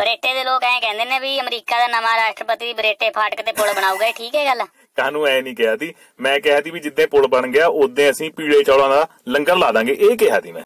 ਬਰੇਟੇ ਦੇ ਲੋਕ ਐਂ ਕਹਿੰਦੇ ਨੇ ਵੀ ਅਮਰੀਕਾ ਦਾ ਨਵਾਂ ਰਾਸ਼ਟਰਪਤੀ ਬਰੇਟੇ ਫਾਟਕ ਤੇ ਪੁਲ ਬਣਾਊਗਾ, ਠੀਕ ਹੈ ਗੱਲ? ਕਾਹਨੂੰ ਐ ਨਹੀਂ ਕਿਹਾ ਸੀ, ਮੈਂ ਕਿਹਾ ਸੀ ਵੀ ਜਿੱਦਾਂ ਪੁਲ ਬਣ ਗਿਆ ਉਦੋਂ ਅਸੀਂ ਪੀਲੇ ਚੌਲਾਂ ਦਾ ਲੰਗਰ ਲਾ ਦਾਂਗੇ, ਇਹ ਕਿਹਾ ਸੀ ਮੈਂ।